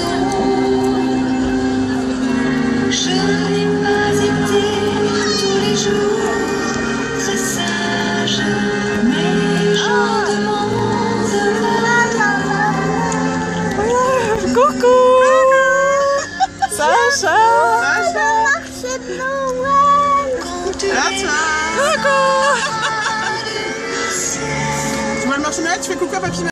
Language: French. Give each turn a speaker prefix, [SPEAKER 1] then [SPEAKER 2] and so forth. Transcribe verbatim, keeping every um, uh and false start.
[SPEAKER 1] Je n'ai pas été tous les jours très sage, mais je demande pardon.
[SPEAKER 2] Coucou Sacha.
[SPEAKER 3] Marché de Noël.
[SPEAKER 2] Coucou. Tu vois le marché de Noël, tu fais coucou à papy.